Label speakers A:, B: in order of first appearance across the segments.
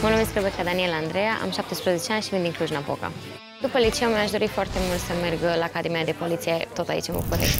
A: Mă numesc Rebecca Daniela Andreea, am 17 ani și vin din Cluj-Napoca. După liceu mi-aș dori foarte mult să merg la Academia de Poliție, tot aici în București.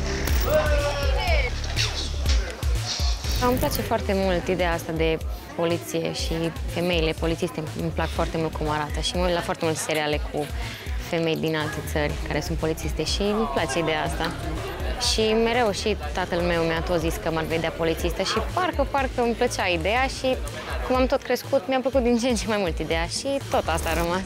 A: Îmi place foarte mult ideea asta de poliție și femeile polițiste. Îmi plac foarte mult cum arată și mă uit la foarte multe seriale cu femei din alte țări care sunt polițiste și îmi place ideea asta. Și mereu și tatăl meu mi-a tot zis că m-ar vedea polițistă și parcă îmi plăcea ideea și cum am tot crescut, mi-a plăcut din ce în ce mai mult ideea și tot asta a rămas.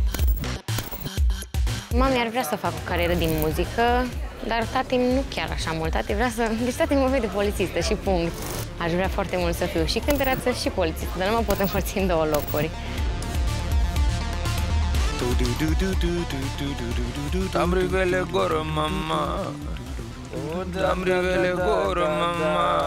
A: Mami ar vrea să fac o carieră din muzică, dar tati nu chiar așa mult. Tati vrea să... Deci tati mă vede polițistă și punct. Aș vrea foarte mult să fiu și cântăreață și polițistă, dar nu mă pot împărți în două locuri.
B: Am rivele goră, mama. Am rivele goră, mama.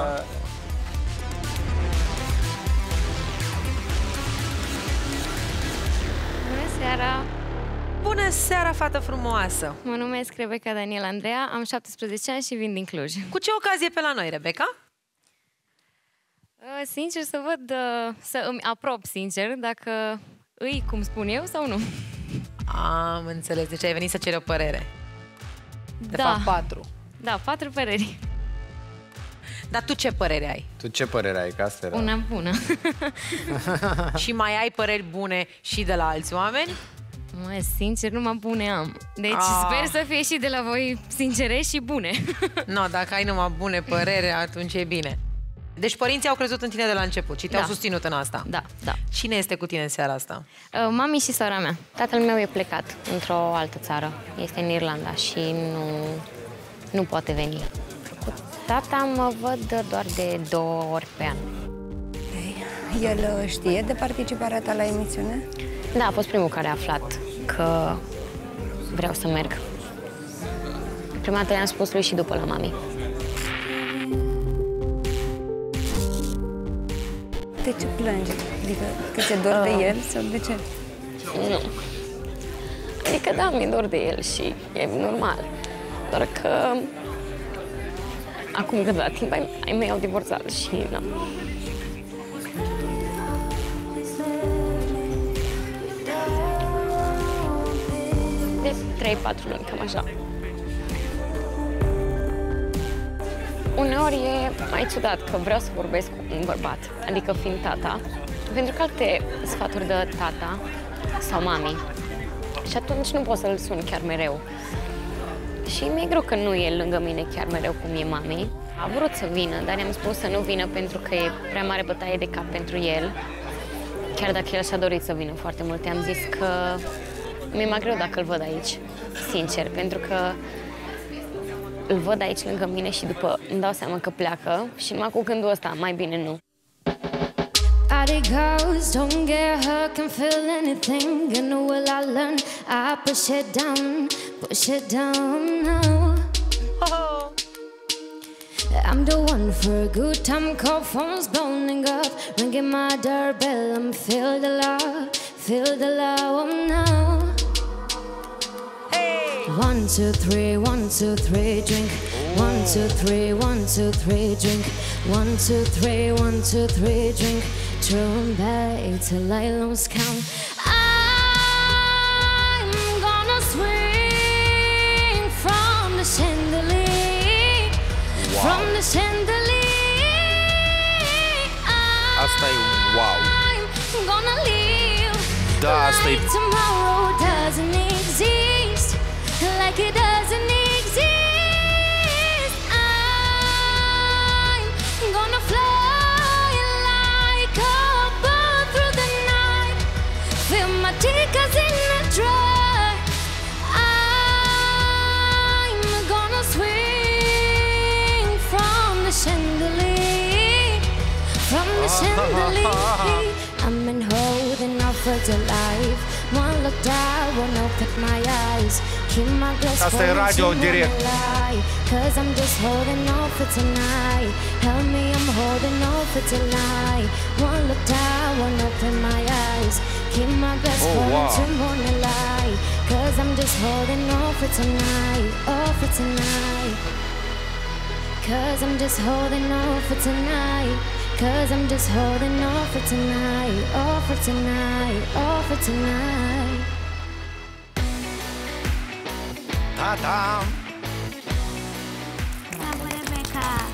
A: Bună seara!
C: Bună seara, fată frumoasă!
A: Mă numesc Rebecca Daniela Andreea, am 17 ani și vin din Cluj.
C: Cu ce ocazie pe la noi, Rebecca?
A: Sincer să văd, să îmi aprob sincer dacă îi cum spun eu sau nu.
C: Am înțeles, deci ai venit să ceri o părere. De fapt, 4.
A: Da, 4 păreri.
C: Dar tu ce părere ai?
B: Tu ce părere ai? Că asta era...
A: Una bună.
C: Și mai ai păreri bune și de la alți oameni?
A: Mă, sincer, numai bune am. Deci sper să fie și de la voi sincere și bune.
C: No, dacă ai numai bune păreri, atunci e bine. Deci părinții au crezut în tine de la început și te-au susținut în asta.
A: Da, da.
C: Cine este cu tine în seara asta?
A: Mami și sora mea. Tatăl meu e plecat într-o altă țară. Este în Irlanda și nu poate veni. Cu tata mă văd doar de 2 ori pe an.
D: El știe de participarea ta la emisiune?
A: Da, a fost primul care a aflat că vreau să merg. Prima dată i-am spus lui și după la mami.
D: De ce plânge? Adică că ți-e dor de el sau de ce?
A: Nu. Adică da, mi-e dor de el și e normal. Doar că acum câteva timp ai mei au divorțat și nu. De 3-4 luni, cam așa. Uneori e mai ciudat că vreau să vorbesc cu un bărbat, adică fiind tata, pentru că alte sfaturi dă tata sau mami. Și atunci nu pot să-l sun chiar mereu. Și mi-e greu că nu e lângă mine chiar mereu cum e mami. A vrut să vină, dar i-am spus să nu vină pentru că e prea mare bătaie de cap pentru el. Chiar dacă el și-a dorit să vină foarte mult, i-am zis că mi-e mai greu dacă îl văd aici, sincer, pentru că îl văd aici lângă mine și după îmi dau seama că pleacă și numai cu gândul ăsta, mai bine nu.
E: Out it goes, don't get hurt, can feel anything. And will I learn? I push it down now.
C: Oh.
E: I'm the one for a good time, call phones blowing up, ringing my doorbell. I'm feel the love now. 1, 2, 3, 1, 2, 3, drink. 1, 2, 3, 1, 2, 3, drink. 1, 2, 3, 1, 2, 3, drink. Turn back till I lose count. I'm gonna swing from the chandelier.
B: Wow.
E: From the chandelier.
B: Asta e wow.
E: I'm gonna live.
B: Da, asta e...
E: Like tomorrow doesn't exist. Like it doesn't exist. I'm gonna fly like a bird through the night. Feel my tickets in the dry. I'm gonna swing from the chandelier. From the chandelier. I'm in holding off for the life. One look down, one open my eyes. Keep my glass
B: Asta e radio direct.
E: Cause I'm just holding on for tonight. Help me, I'm holding on for tonight. One look down, one open my eyes. Keep my glass pouring to morning light. Cause I'm just holding on for tonight. Oh, for tonight. Cause I'm just holding on for tonight. 'Cause I'm just holding on for tonight, all for tonight, all for tonight.
B: Ta-da!
E: Bravo, Rebecca!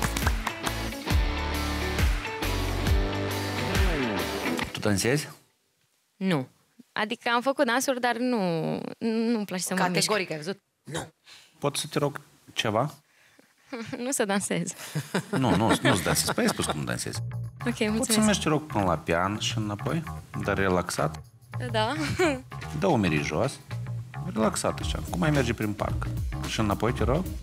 F: Tu dansezi?
A: Nu. Adică am făcut dansuri, dar nu-mi place să mă mișc.
C: Categoric, ai văzut? Nu.
F: Pot să te rog ceva?
A: Nu să dansez.
F: Nu-ți dansezi. Păi ai spus cum dansezi.
A: Ok,
F: Poți să
A: mulțumesc.
F: mergi, te rog, până la pian și înapoi, dar relaxat.
A: Da.
F: Dă umerii jos, relaxat așa, cum ai merge prin parc. Și înapoi, te rog.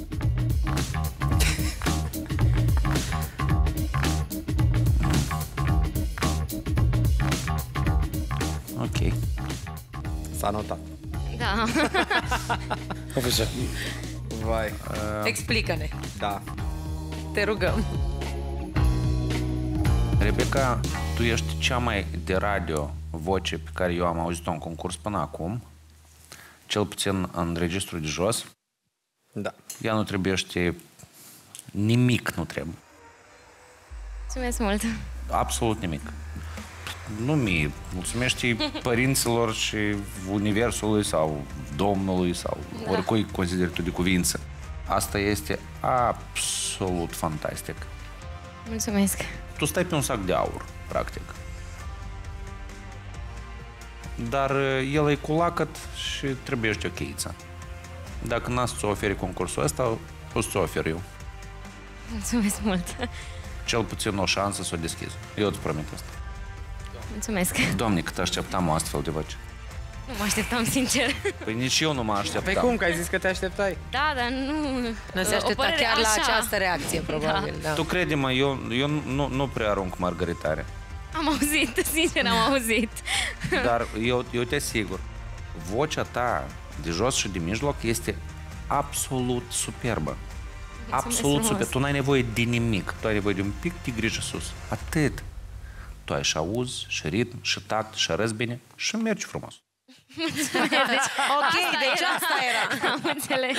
F: Ok.
B: S-a notat.
A: Da.
B: Vai.
C: Explică-ne.
B: Da.
C: Te rugăm.
F: Rebecca, tu ești cea mai de radio voce pe care eu am auzit-o în concurs până acum, cel puțin în registru de jos.
B: Da.
F: Ea nu trebuiește nimic, nu trebuie.
A: Mulțumesc mult.
F: Absolut nimic. Nu mie. Mulțumește părinților și universului sau Domnului sau oricui consideri tu de cuvință. Asta este absolut fantastic.
A: Mulțumesc.
F: Tu stai pe un sac de aur, practic. Dar el e cu lacăt și trebuiește o cheiță. Dacă n-a să-ți oferi concursul ăsta, o să-ți ofer eu.
A: Mulțumesc mult.
F: Cel puțin o șansă să o deschizi. Eu îți promit asta.
A: Mulțumesc.
F: Doamne, cât așteptam o astfel de voce.
A: Nu mă așteptam, sincer.
F: Păi nici eu nu mă așteptam.
B: Păi cum, că ai zis că te așteptai?
A: Da, dar nu...
C: Nu se aștepta
A: părere
C: chiar la
A: așa.
C: această reacție, probabil. Da.
F: Tu crede-mă, eu nu prea arunc margaritare.
A: Am auzit, sincer, am auzit.
F: Dar eu te asigur, vocea ta de jos și de mijloc este absolut superbă. Absolut super. Tu n-ai nevoie de nimic. Tu ai nevoie de un pic de grijă sus. Atât. Tu ai și auz, și ritm, și tact, și răzbine și mergi frumos.
C: Ok, deci asta era.
A: Am înțeles.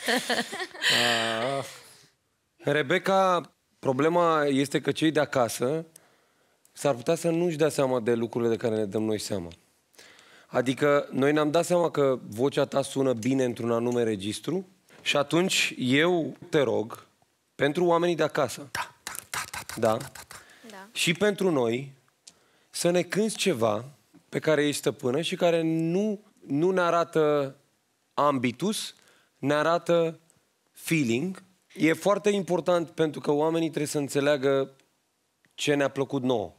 G: Rebecca, problema este că cei de acasă s-ar putea să nu-și dea seama de lucrurile de care ne dăm noi seama. Adică noi ne-am dat seama că vocea ta sună bine într-un anume registru și atunci eu te rog, pentru oamenii de acasă, da. Și pentru noi, să ne cânti ceva pe care ești stăpână și care nu ne arată ambitus, ne arată feeling. E foarte important pentru că oamenii trebuie să înțeleagă ce ne-a plăcut nouă.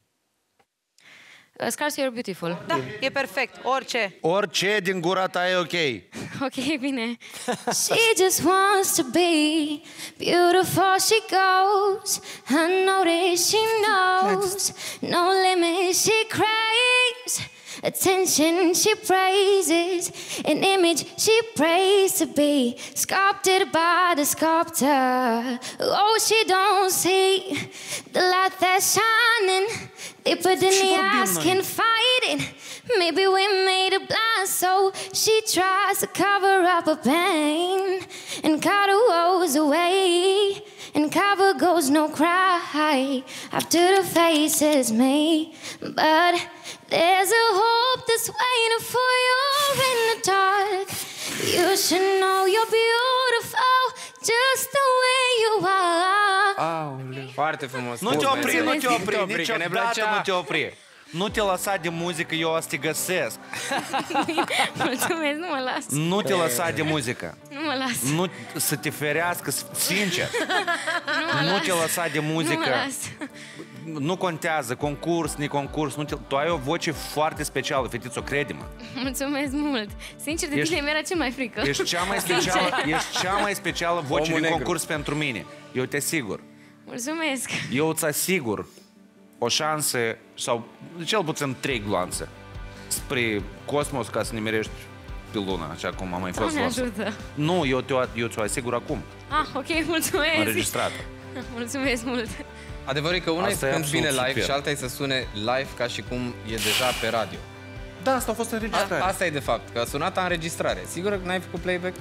A: Scars, you're beautiful.
C: Da, e perfect. Orice.
B: Orice din gura ta e ok.
A: Ok, bine.
E: She just wants to be beautiful. She goes unnoticed. She knows no limit. She craves attention. She praises an image. She prays to be sculpted by the sculptor. Oh, she don't see the light that's shining deeper than the eyes can fight it. Maybe we made her blind, so she tries to cover up her pain and cut her woes away and cover goes no cry after the face is made. But there's a hope that's waiting for you in the dark. You should know you're beautiful just the way you are.
B: Foarte frumos.
F: Nu te opri, nu te opri,
B: că ne
F: niciodată
B: plăcea.
F: nu te opri. Nu te lăsa de muzică, eu o să te găsesc.
A: Mulțumesc, nu mă las.
F: Nu te lăsa de muzică.
A: Nu mă las.
F: Nu să te ferească, sincer. Nu te lăsa de
A: Nu mă
F: muzică.
A: las.
F: Nu contează, concurs, neconcurs. Tu ai o voce foarte specială, fetițo, crede-mă.
A: Mulțumesc mult. Sincer, de tine mi-era cel mai frică.
F: Ești cea mai specială voce
G: Omul
F: din
G: negru.
F: concurs pentru mine. Eu te asigur.
A: Mulțumesc.
F: Eu îți asigur o șansă, sau cel puțin 3 gloanțe, spre cosmos ca să ne merești pe lună, așa cum am mai fost
A: Doamne
F: gloanță.
A: ajută.
F: Nu, eu ți-o asigur acum,
A: Ah, ok, mulțumesc.
F: înregistrată.
A: Mulțumesc mult.
B: Adevărul e că una e
F: Asta
B: să
F: e
B: cânti bine
F: absolut
B: live
F: super.
B: și alta e să sune live ca și cum e deja pe radio.
F: Da, asta a fost înregistrare.
B: Asta e de fapt, că a sunat la înregistrare. Sigur că n-ai făcut playback?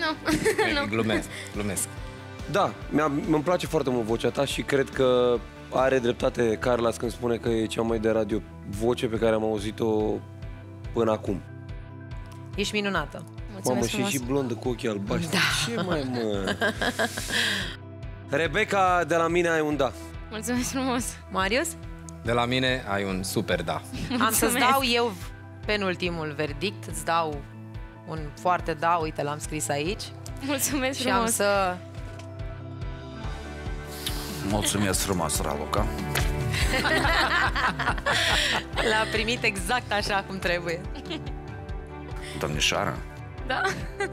A: Nu.
B: Glumesc.
G: Da, îmi place foarte mult vocea ta și cred că are dreptate Carla când spune că e cea mai de radio voce pe care am auzit-o până acum.
C: Ești minunată.
G: Mamă, și blondă cu ochii albaștri. Da. Ce mai, mă? Rebecca, de la mine ai un da.
A: Mulțumesc frumos.
C: Marius?
B: De la mine ai un super da.
C: Am să-ți dau eu penultimul verdict, îți dau un foarte da, uite, l-am scris aici.
A: Mulțumesc
C: și
A: frumos.
C: am să...
F: Mulțumesc frumos, Raluca.
C: L-a primit exact așa cum trebuie.
F: Domnișoara,
A: Da.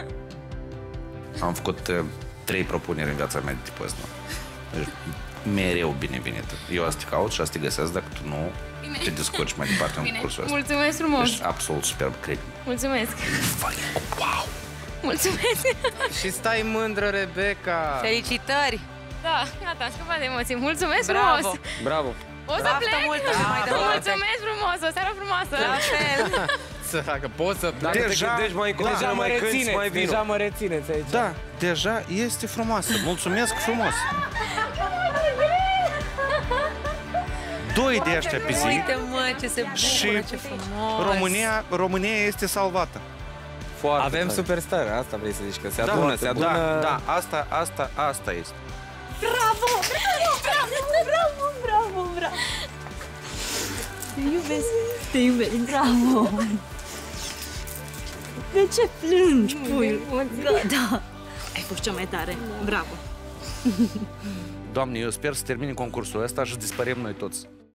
F: am făcut 3 propuneri în viața mea de tipul ăsta. Deci, mereu binevenită. Eu asta te caut și asta te găsesc dacă tu nu te descurci mai departe în cursul ăsta.
A: Mulțumesc frumos.
F: Ești absolut superb, cred.
A: Mulțumesc.
F: Wow!
A: Mulțumesc.
B: Și stai mândră, Rebecca.
C: Felicitări!
A: Da, gata, am scăpat de emoții. Mulțumesc
C: Bravo.
A: frumos.
G: Bravo!
A: O să
C: Baftă
A: plec?
C: multă și mai departe.
A: Mulțumesc frumos, o seară frumoasă.
C: La fel!
B: Săracă, poți să...
G: Dacă te gândești mai încolo, să nu mai cânti, mai vino.
B: Deja mă rețineți aici.
F: Da, deja este frumoasă. Mulțumesc frumos. 2 de ăștia pe zi
C: Uite, mă, ce se bucură,
F: și
C: ce frumos!
F: România este salvată.
G: Foarte
B: Avem
G: tare.
B: superstar, asta vrei să zici, că se adună, se adună...
F: Da, asta este.
H: Bravo! Te iubesc, bravo! De ce plângi, puiul? Da, ai fost cea mai tare, bravo!
F: Doamne, eu sper să termine concursul ăsta și dispărem noi toți.